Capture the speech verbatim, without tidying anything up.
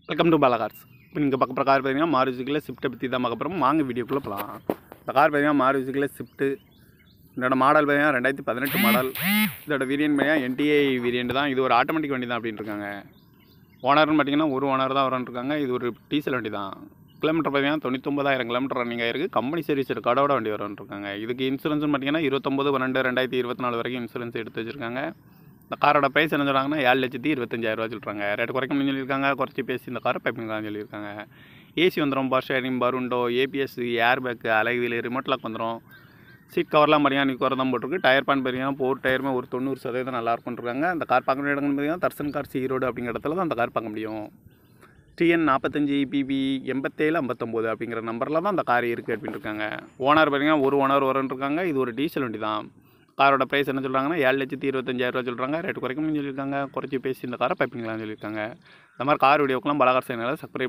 Welcome to Bala cars. இப்போ நீங்கள் பார்க்க போகிற கார் பார்த்தீங்கன்னா மாருதி சுசுக்கியில் ஸ்விஃப்ட்டை பற்றி தான் பார்க்க போகிறோம். வாங்க வீடியோக்குள்ளே போகலாம். இந்த கார் பார்த்தீங்கன்னா மாருதி சுசுக்கியில் ஸ்விஃப்ட்டு. இதோட மாடல் பார்த்தீங்கன்னா ரெண்டாயிரத்தி பதினெட்டு மாடல். இதோட வேரியன்ட் பார்த்தீங்கன்னா என்டிஐ வேரியன்ட் தான். இது ஒரு ஆட்டோமேட்டிக் வண்டி தான் அப்படின்னு இருக்காங்க. ஓனர்னு பார்த்தீங்கன்னா ஒரு ஓனர் தான் வரன்னு இருக்காங்க. இது ஒரு டீசல் வண்டி தான். கிலோமீட்டர் பார்த்தீங்கன்னா தொண்ணூத்தொம்பதாயிரம் கிலோமீட்டர் ரன்னிங் ஆயிருக்கு. கம்பெனி சர்வீஸ் ரெக்கார்டோட வண்டி வரன்னு இருக்காங்க. இதுக்கு இன்சூரன்ஸ்னு பார்த்தீங்கன்னா இருபத்தொம்பது பன்னெண்டு ரெண்டாயிரத்தி இருபத்தி நாலு வரைக்கும் இன்சூரன்ஸ் எடுத்து வச்சிருக்காங்க. இந்த காரோட ப்ரைஸ் என்ன சொல்கிறாங்கன்னா ஏழு லட்சத்தி இருபத்தஞ்சாயிரரூவா சொல்கிறாங்க. ரேட்டு குறைக்கணும்னு சொல்லியிருக்காங்க. குறைச்சி பேசி இந்த காரை பைப்பிங்கலாம் சொல்லியிருக்காங்க. ஏசி வந்துடும், பவர் ஷேரிங், பருண்டோ, ABS, airbag, alloy wheel, remote lock வந்துடும். சீட் கவர்லாம் பார்த்தீங்கன்னா நீ குறை தான் போட்டிருக்கு. டயர் பான் பார்த்தீங்கன்னா ஒரு டயருமே ஒரு தொண்ணூறு சதவீதம் நல்லா இருக்கும்னு இருக்காங்க. அந்த கார் பார்க்க இடங்கள்னு பார்த்தீங்கன்னா தர்சன் கார்ஸ் ஈரோடு அப்படிங்கிற இடத்துல தான் அந்த கார் பார்க்க முடியும். டிஎன் நாற்பத்தஞ்சு பிபி எண்பத்தேழு ஐம்பத்தொம்போது அப்படிங்கிற நம்பரில் தான் அந்த கார் இருக்குது அப்படின்னு இருக்காங்க. ஓனர் பார்த்தீங்கன்னா ஒரு ஓனர் வரன்னு இருக்காங்க. இது ஒரு டீசல் வண்டி தான். காரோட ப்ரைஸ் என்ன சொல்கிறாங்கன்னா ஏழு லட்சத்தி இருபத்தஞ்சாயிரரூவா சொல்கிறாங்க. ரேட்டு குறைக்கணும்னு சொல்லியிருக்காங்க. குறைச்சி பேசி இந்த காரை பைப்பிங்கலாம் சொல்லியிருக்காங்க. இந்த மாதிரி கார் வீடியோக்கெலாம் பாலா கார்ஸ் சேனலை சப்ஸ்கிரைப்